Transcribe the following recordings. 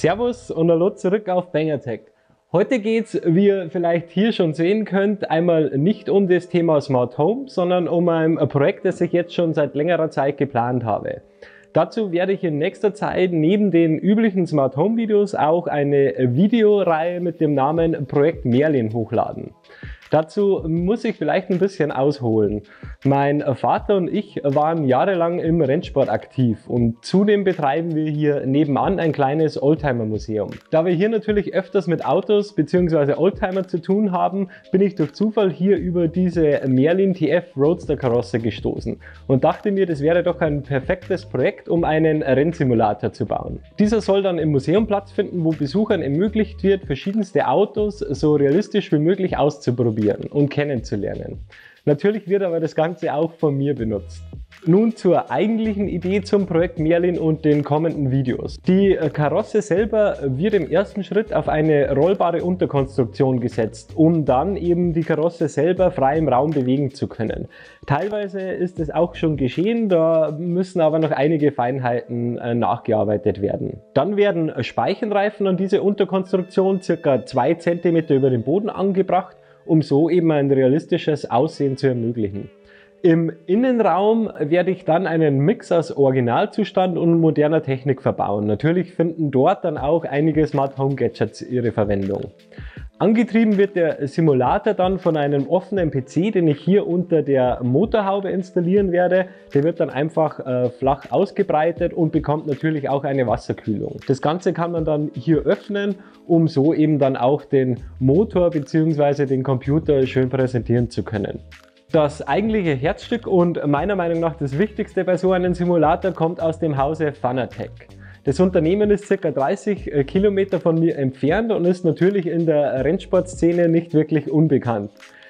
Servus und hallo zurück auf Bangertech. Heute geht's, wie ihr vielleicht hier schon sehen könnt, einmal nicht um das Thema Smart Home, sondern um ein Projekt, das ich jetzt schon seit längerer Zeit geplant habe. Dazu werde ich in nächster Zeit neben den üblichen Smart Home Videos auch eine Videoreihe mit dem Namen Projekt Merlin hochladen. Dazu muss ich vielleicht ein bisschen ausholen. Mein Vater und ich waren jahrelang im Rennsport aktiv und zudem betreiben wir hier nebenan ein kleines Oldtimer-Museum. Da wir hier natürlich öfters mit Autos bzw. Oldtimer zu tun haben, bin ich durch Zufall hier über diese Merlin TF Roadster Karosse gestoßen und dachte mir, das wäre doch ein perfektes Projekt, um einen Rennsimulator zu bauen. Dieser soll dann im Museum Platz finden, wo Besuchern ermöglicht wird, verschiedenste Autos so realistisch wie möglich auszuprobieren und kennenzulernen. Natürlich wird aber das Ganze auch von mir benutzt. Nun zur eigentlichen Idee zum Projekt Merlin und den kommenden Videos. Die Karosse selber wird im ersten Schritt auf eine rollbare Unterkonstruktion gesetzt, um dann eben die Karosse selber frei im Raum bewegen zu können. Teilweise ist es auch schon geschehen, da müssen aber noch einige Feinheiten nachgearbeitet werden. Dann werden Speichenreifen an diese Unterkonstruktion ca. 2 cm über dem Boden angebracht, um so eben ein realistisches Aussehen zu ermöglichen. Im Innenraum werde ich dann einen Mix aus Originalzustand und moderner Technik verbauen. Natürlich finden dort dann auch einige Smart Home Gadgets ihre Verwendung. Angetrieben wird der Simulator dann von einem offenen PC, den ich hier unter der Motorhaube installieren werde. Der wird dann einfach flach ausgebreitet und bekommt natürlich auch eine Wasserkühlung. Das Ganze kann man dann hier öffnen, um so eben dann auch den Motor bzw. den Computer schön präsentieren zu können. Das eigentliche Herzstück und meiner Meinung nach das Wichtigste bei so einem Simulator kommt aus dem Hause Fanatec. Das Unternehmen ist ca. 30 Kilometer von mir entfernt und ist natürlich in der Rennsportszene nicht wirklich unbekannt.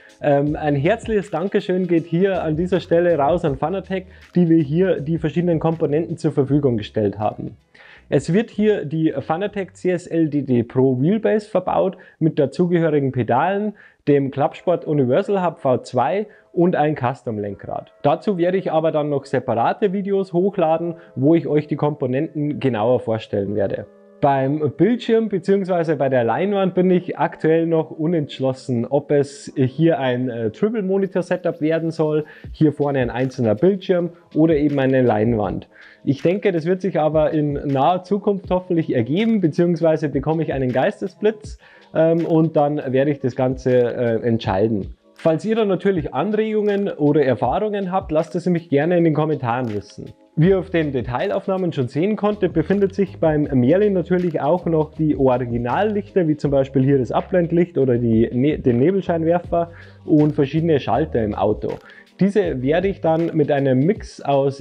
Ein herzliches Dankeschön geht hier an dieser Stelle raus an Fanatec, die wir hier die verschiedenen Komponenten zur Verfügung gestellt haben. Es wird hier die Fanatec CSL DD Pro Wheelbase verbaut mit dazugehörigen Pedalen, dem Clubsport Universal Hub V2 und ein Custom-Lenkrad. Dazu werde ich aber dann noch separate Videos hochladen, wo ich euch die Komponenten genauer vorstellen werde. Beim Bildschirm bzw. bei der Leinwand bin ich aktuell noch unentschlossen, ob es hier ein Triple-Monitor-Setup werden soll, hier vorne ein einzelner Bildschirm oder eben eine Leinwand. Ich denke, das wird sich aber in naher Zukunft hoffentlich ergeben, bzw. bekomme ich einen Geistesblitz und dann werde ich das Ganze entscheiden. Falls ihr da natürlich Anregungen oder Erfahrungen habt, lasst es mich gerne in den Kommentaren wissen. Wie ihr auf den Detailaufnahmen schon sehen konntet, befindet sich beim Merlin natürlich auch noch die Originallichter, wie zum Beispiel hier das Abblendlicht oder den Nebelscheinwerfer und verschiedene Schalter im Auto. Diese werde ich dann mit einem Mix aus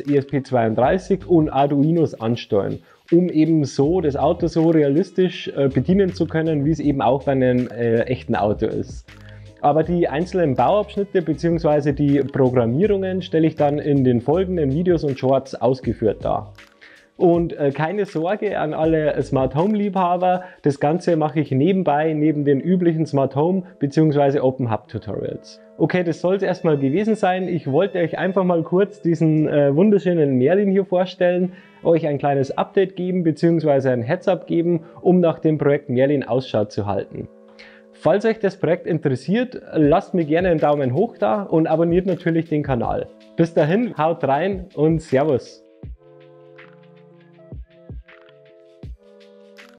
ESP32 und Arduinos ansteuern, um eben so das Auto so realistisch bedienen zu können, wie es eben auch bei einem echten Auto ist. Aber die einzelnen Bauabschnitte bzw. die Programmierungen stelle ich dann in den folgenden Videos und Shorts ausgeführt dar. Und keine Sorge an alle Smart Home Liebhaber, das Ganze mache ich nebenbei, neben den üblichen Smart Home bzw. Open Hub Tutorials. Okay, das soll es erstmal gewesen sein. Ich wollte euch einfach mal kurz diesen wunderschönen Merlin hier vorstellen, euch ein kleines Update geben bzw. ein Heads-up geben, um nach dem Projekt Merlin Ausschau zu halten. Falls euch das Projekt interessiert, lasst mir gerne einen Daumen hoch da und abonniert natürlich den Kanal. Bis dahin, haut rein und Servus!